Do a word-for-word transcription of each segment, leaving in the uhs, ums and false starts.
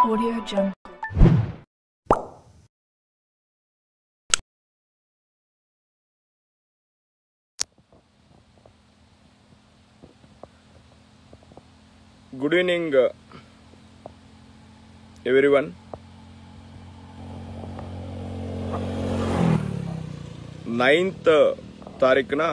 Audio Jungle. Good evening, uh, everyone. Ninth తారీఖున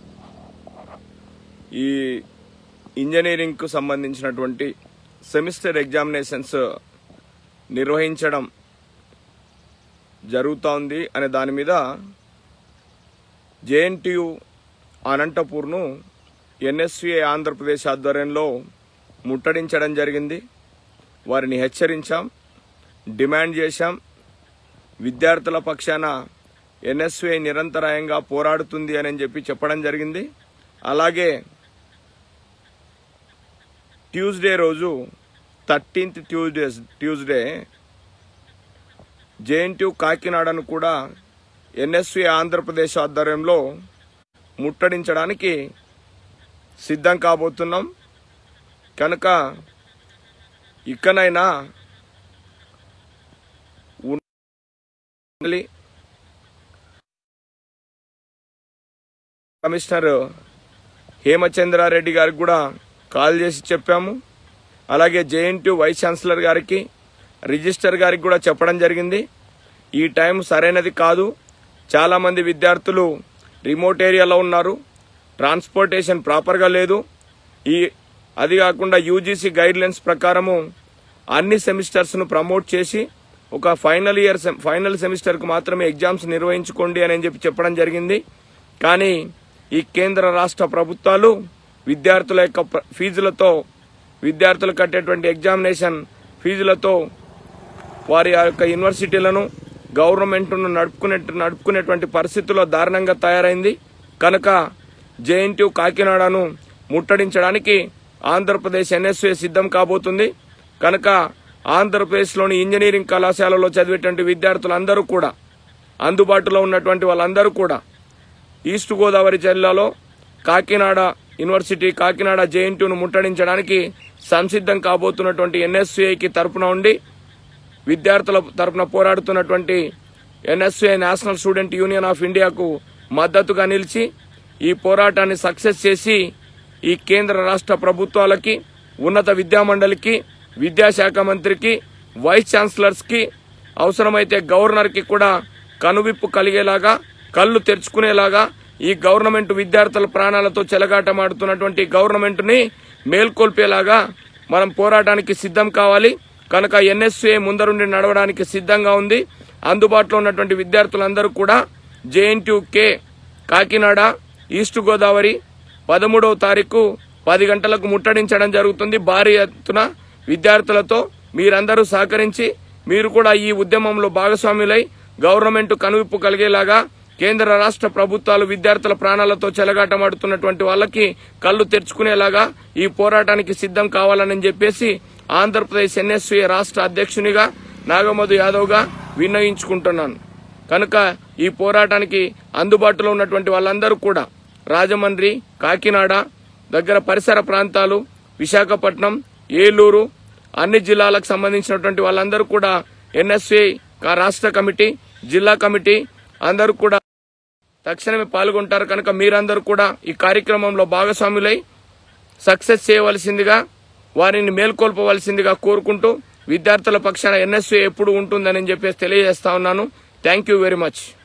ఈ ఇంజనీరింగ్కు సంబంధించినటువంటి సెమిస్టర్ ఎగ్జామినేషన్స్ నిర్వహించడం జరుగుతోంది అనే దాని మీద జేఎన్టీయు అనంతపూర్ను ఎన్ఎస్వీఏ ఆంధ్రప్రదేశ్ ఆధ్వర్యంలో ముట్టడించడం జరిగింది. వారిని హెచ్చరించాం, డిమాండ్ చేశాం. విద్యార్థుల పక్షాన ఎన్ఎస్వీఐ నిరంతరాయంగా పోరాడుతుంది అని చెప్పి చెప్పడం జరిగింది. అలాగే ట్యూస్డే రోజు థర్టీన్త్ ట్యూస్డే ట్యూస్డే జేఎన్టీయు కాకినాడను కూడా ఎన్ఎస్వీఐ ఆంధ్రప్రదేశ్ ఆధ్వర్యంలో ముట్టడించడానికి సిద్ధం కాబోతున్నాం. కనుక ఇకనైనా కమిషనర్ హేమచంద్రారెడ్డి గారికి కూడా కాల్ చేసి చెప్పాము. అలాగే జేఎన్టీయు వైస్ ఛాన్సలర్ గారికి, రిజిస్టర్ గారికి కూడా చెప్పడం జరిగింది. ఈ టైం సరైనది కాదు. చాలామంది విద్యార్థులు రిమోట్ ఏరియాలో ఉన్నారు, ట్రాన్స్పోర్టేషన్ ప్రాపర్గా లేదు. ఈ అది కాకుండా యూజీసీ గైడ్ లైన్స్ ప్రకారము అన్ని సెమిస్టర్స్ను ప్రమోట్ చేసి ఒక ఫైనల్ ఇయర్ ఫైనల్ సెమిస్టర్కు మాత్రమే ఎగ్జామ్స్ నిర్వహించుకోండి అని చెప్పి చెప్పడం జరిగింది. కానీ ఈ కేంద్ర రాష్ట్ర ప్రభుత్వాలు విద్యార్థుల యొక్క ఫీజులతో, విద్యార్థులు కట్టేటువంటి ఎగ్జామినేషన్ ఫీజులతో వారి యొక్క యూనివర్సిటీలను, గవర్నమెంట్ను నడుపుకునే నడుపుకునేటువంటి పరిస్థితుల్లో దారుణంగా తయారైంది. కనుక జేఎన్టీయు కాకినాడను ముట్టడించడానికి ఆంధ్రప్రదేశ్ ఎన్ఎస్వీఐ సిద్ధం కాబోతుంది. కనుక ఆంధ్రప్రదేశ్లోని ఇంజనీరింగ్ కళాశాలలో చదివేటువంటి విద్యార్థులందరూ కూడా, అందుబాటులో ఉన్నటువంటి వాళ్ళందరూ కూడా ఈస్ట్ గోదావరి జిల్లాలో కాకినాడ యూనివర్సిటీ, కాకినాడ జేఎన్టీయూను ముట్టడించడానికి సంసిద్ధం కాబోతున్నటువంటి ఎన్ఎస్వీఐకి తరపున ఉండి, విద్యార్థుల తరపున పోరాడుతున్నటువంటి NSUI national student union of ఇండియాకు మద్దతుగా నిలిచి ఈ పోరాటాన్ని సక్సెస్ చేసి ఈ కేంద్ర రాష్ట్ర ప్రభుత్వాలకి, ఉన్నత విద్యామండలికి, విద్యాశాఖ మంత్రికి, వైస్ ఛాన్సలర్స్కి, అవసరమైతే గవర్నర్కి కూడా కనువిప్పు కలిగేలాగా, కళ్ళు తెరుచుకునేలాగా ఈ గవర్నమెంట్ విద్యార్థుల ప్రాణాలతో చెలగాటమాడుతున్నటువంటి గవర్నమెంట్ని మేల్కొల్పేలాగా మనం పోరాటానికి సిద్ధం కావాలి. కనుక ఎన్ఎస్వీఐ ముందరుండి నడవడానికి సిద్ధంగా ఉంది. అందుబాటులో ఉన్నటువంటి విద్యార్థులందరూ కూడా JNTU K Kakinada east Godavari పదమూడవ తారీఖు పది గంటలకు ముట్టడించడం జరుగుతుంది. భారీ ఎత్తున విద్యార్థులతో మీరందరూ సహకరించి మీరు కూడా ఈ ఉద్యమంలో భాగస్వాములై గవర్నమెంట్ కనువిప్పు కలిగేలాగా, కేంద్ర రాష్ట్ర ప్రభుత్వాలు విద్యార్థుల ప్రాణాలతో చెలగాటమాడుతున్నటువంటి వాళ్ళకి కళ్ళు తెరుచుకునేలాగా ఈ పోరాటానికి సిద్ధం కావాలని చెప్పేసి ఆంధ్రప్రదేశ్ ఎన్ఎస్వీఐ రాష్ట్ర అధ్యక్షునిగా నాగమధు యాదవ్గా విన్నవించుకుంటున్నాను. కనుక ఈ పోరాటానికి అందుబాటులో ఉన్నటువంటి వాళ్ళందరూ కూడా రాజమండ్రి, కాకినాడ దగ్గర పరిసర ప్రాంతాలు, విశాఖపట్నం, ఏలూరు అన్ని జిల్లాలకు సంబంధించినటువంటి వాళ్ళందరూ కూడా ఎన్ఎస్వీఐ రాష్ట్ర కమిటీ, జిల్లా కమిటీ అందరూ కూడా తక్షణమే పాల్గొంటారు. కనుక మీరందరూ కూడా ఈ కార్యక్రమంలో భాగస్వాములై సక్సెస్ చేయవలసిందిగా, వారిని మేల్కొల్పవలసిందిగా కోరుకుంటూ విద్యార్థుల పక్షాన ఎన్ఎస్వీఐ ఎప్పుడు ఉంటుందని చెప్పేసి తెలియజేస్తా ఉన్నాను. Thank you very much.